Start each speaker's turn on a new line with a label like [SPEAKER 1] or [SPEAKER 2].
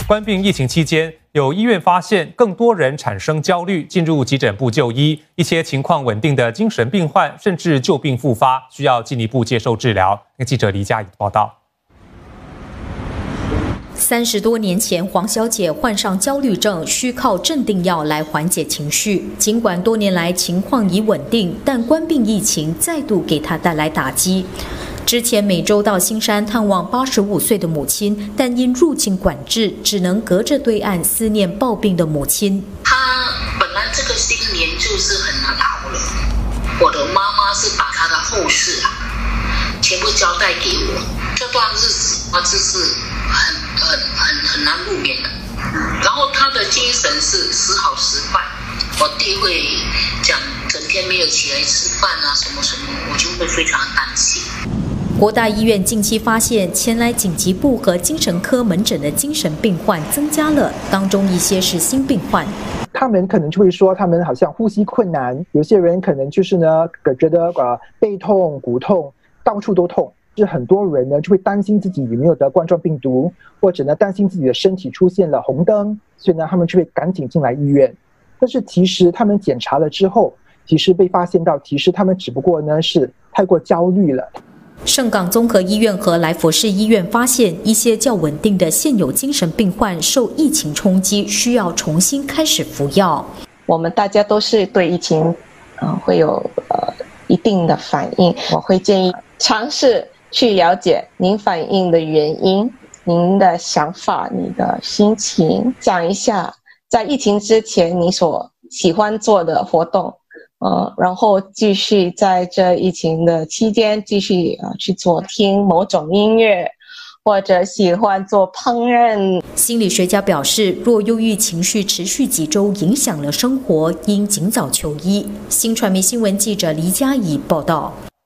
[SPEAKER 1] 冠病疫情期间，有医院发现更多人产生焦虑，进入急诊部就医。一些情况稳定的精神病患，甚至旧病复发，需要进一步接受治疗。记者黎佳怡报道。
[SPEAKER 2] 30多年前，黄小姐患上焦虑症，需靠镇定药来缓解情绪。尽管多年来情况已稳定，但冠病疫情再度给她带来打击。之前每周到新山探望85岁的母亲，但因入境管制，只能隔着对岸思念抱病的母亲。
[SPEAKER 3] 她本来这个新年就是很难熬了，我的妈妈是把她的后事全部交代给我，这段日子就是很难入眠的。然后她的精神是时好时坏，我弟会讲整天没有起来吃饭什么什么，我就会非常担心。
[SPEAKER 2] 国大医院近期发现，前来紧急部和精神科门诊的精神病患增加了，当中一些是新病患。
[SPEAKER 4] 他们可能就会说，他们好像呼吸困难，有些人可能就是呢，觉得背痛、骨痛，到处都痛。是很多人呢就会担心自己有没有得冠状病毒，或者呢担心自己的身体出现了红灯，所以呢他们就会赶紧进来医院。但是其实他们检查了之后，其实被发现到，其实他们只不过呢是太过焦虑了。
[SPEAKER 2] 盛港综合医院和来佛士医院发现，一些较稳定的现有精神病患受疫情冲击，需要重新开始服药。
[SPEAKER 5] 我们大家都是对疫情会有一定的反应，我会建议尝试去了解您反应的原因，您的想法，你的心情，讲一下在疫情之前你所喜欢做的活动。然后继续在这疫情的期间继续去听某种音乐，或者喜欢做烹饪。
[SPEAKER 2] 心理学家表示，若忧郁情绪持续几周，影响了生活，应尽早求医。新传媒新闻记者黎佳怡报道。